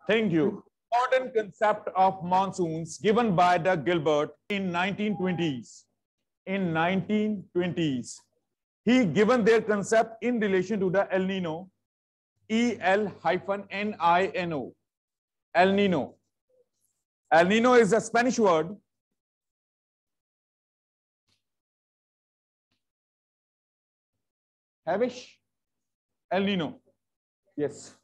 Thank you. Modern concept of monsoons given by the Gilbert in 1920s. In 1920s, he given their concept in relation to the El Nino, EL-NINO, El Nino. El Nino is a Spanish word. Havish? El Nino. Yes.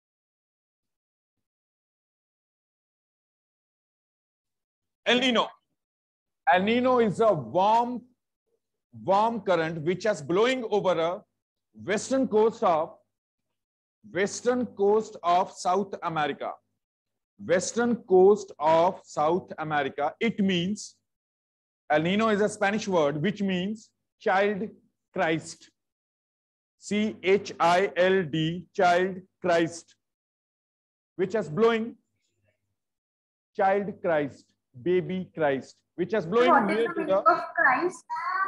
El Nino. El Nino is a warm current which is blowing over a western coast of South America. Western coast of South America. It means El Nino is a Spanish word which means child Christ. CHILD, child Christ, which is blowing child Christ, baby Christ, which is blowing what is the meaning of Christ?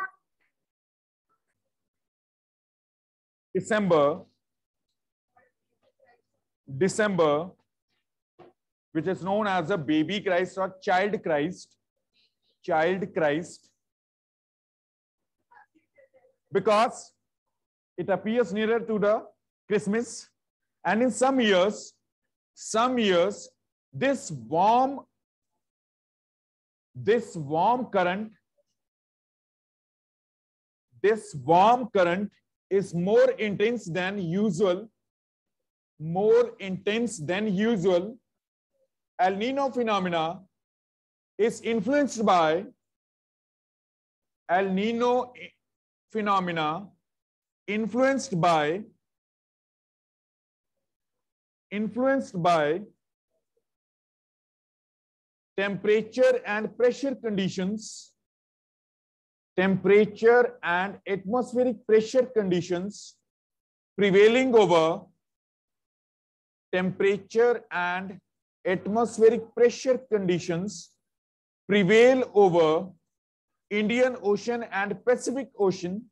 December, which is known as a baby Christ or child Christ, because it appears nearer to the Christmas, and in some years, this warm current is more intense than usual. El Nino phenomena is influenced by temperature and pressure conditions, temperature and atmospheric pressure conditions prevailing over Indian Ocean and Pacific Ocean.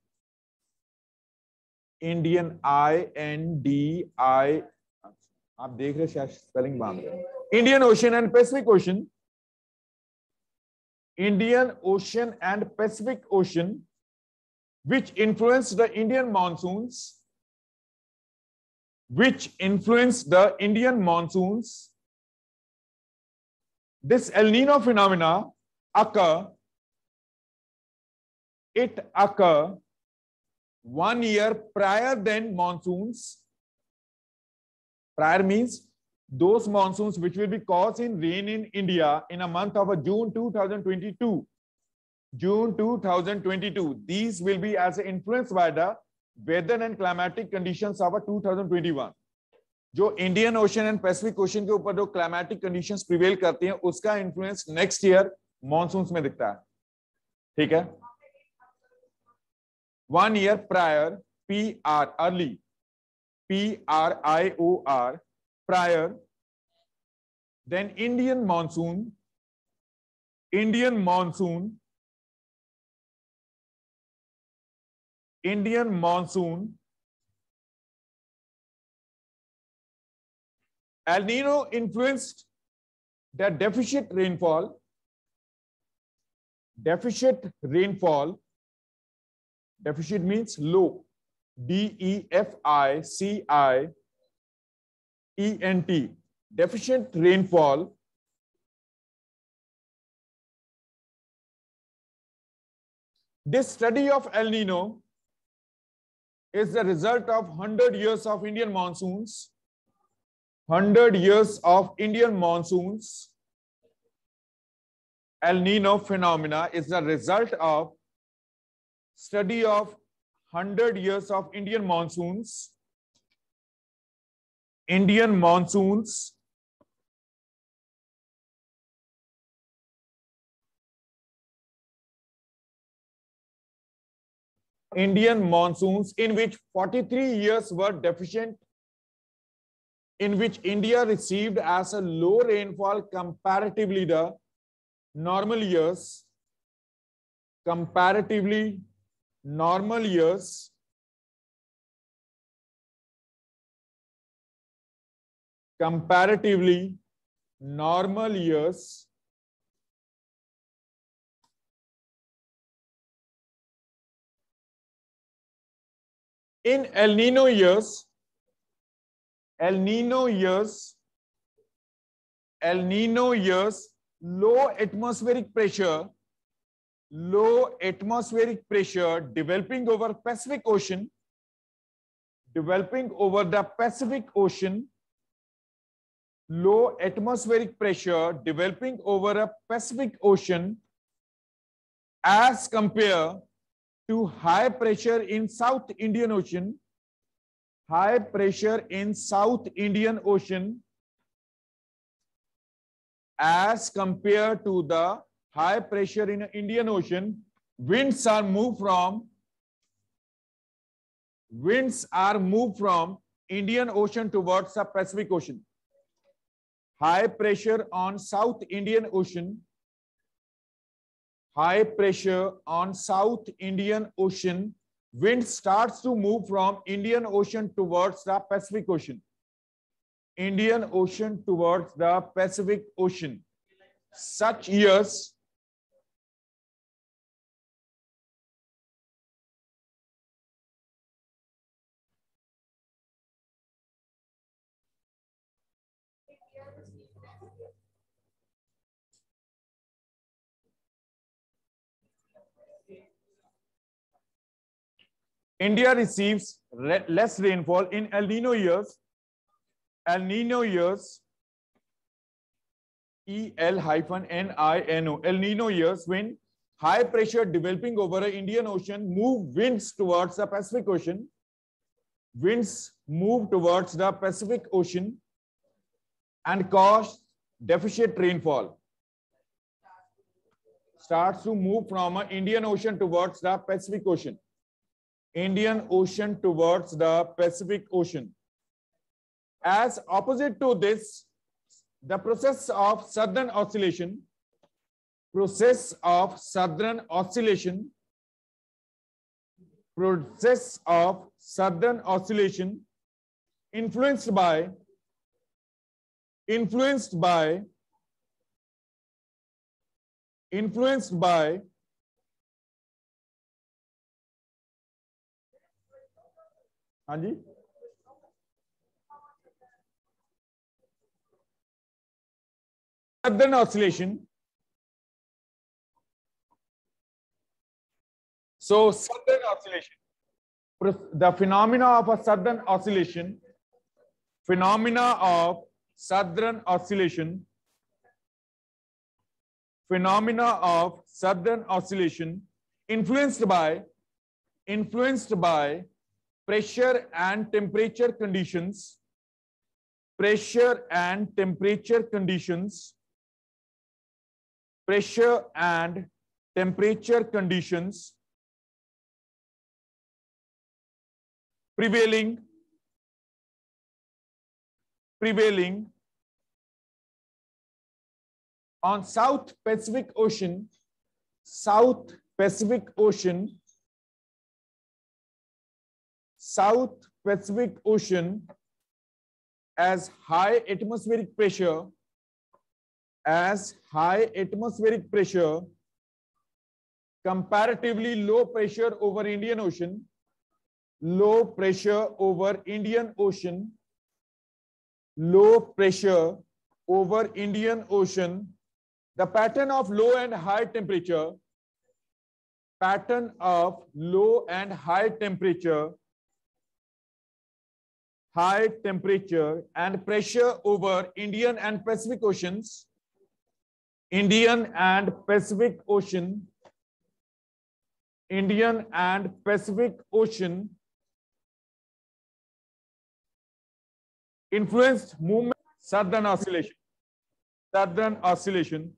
Indian INDI, आप देख रहे शायद spelling बांध रहे हैं. Indian Ocean and Pacific Ocean. Indian Ocean and Pacific Ocean, which influence the Indian monsoons. This El Nino phenomena occur 1 year prior than monsoons. Prior means those monsoons which will be causing rain in India in a month of June 2022. These will be as influenced by the weather and climatic conditions of 2021. जो Indian ocean and Pacific ocean के ऊपर जो climatic conditions prevail करती हैं उसका influence next year monsoons में दिखता है. ठीक है. 1 year prior, PR, early, PRIOR, prior, then Indian monsoon El Nino influenced the deficit rainfall. Deficit means low. DEFICIENT. Deficient rainfall. This study of El Nino is the result of 100 years of Indian monsoons. 100 years of Indian monsoons. El Nino phenomena is the result of study of 100 years of Indian monsoons. Indian monsoons in which 43 years were deficient, in which India received as a low rainfall comparatively the normal years. comparatively normal years in El Nino years, low atmospheric pressure developing over Pacific Ocean, low atmospheric pressure developing over a Pacific Ocean as compared to high pressure in South Indian Ocean, as compared to the high pressure in Indian Ocean. Winds are moved from Indian Ocean towards the Pacific Ocean. High pressure on South Indian Ocean, wind starts to move from Indian Ocean towards the Pacific Ocean. Such years India receives less rainfall in El Nino years, EL-NINO, El Nino years, when high pressure developing over the Indian Ocean move winds towards the Pacific Ocean. And cause deficit rainfall. Starts to move from Indian Ocean towards the Pacific Ocean. As opposite to this, the process of southern oscillation influenced by हाँ जी southern oscillation. So southern oscillation, the phenomena of a southern oscillation, influenced by pressure and temperature conditions, prevailing on South Pacific Ocean, as high atmospheric pressure, comparatively low pressure over Indian Ocean, the pattern of low and high temperature, and pressure over Indian and Pacific Oceans, influenced movement, southern oscillation.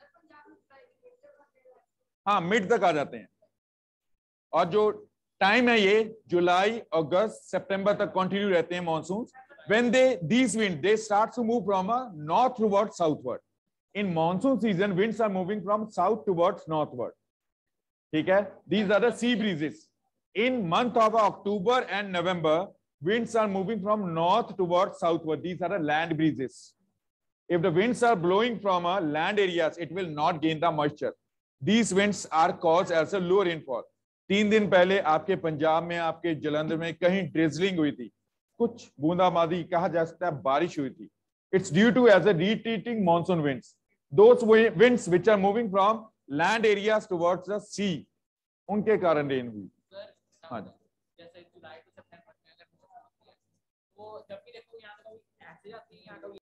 हाँ mid तक आ जाते हैं और जो time है ये जुलाई, अगस्त, सितंबर तक कंटिन्यू रहते हैं monsoon. When these winds, they start to move from a north towards southward. In monsoon season, winds are moving from south towards northward. ठीक है? These are the sea breezes. In month of October and November, winds are moving from north towards southward. These are the land breezes. If the winds are blowing from land areas, it will not gain the moisture. These winds are caused as a low rainfall. 3 दिन पहले आपके पंजाब में, आपके जलंधर में कहीं drizzling हुई थी, कुछ बूंदाबांदी, कहा जा सकता है बारिश हुई थी. It's due to as a retreating monsoon winds. Those winds which are moving from land areas towards the sea, उनके कारण रेन हुई. हाँ जी. जैसे जुलाई टू सितंबर में अगर तो जब भी देखो यहाँ ऐसे जाती है, यहाँ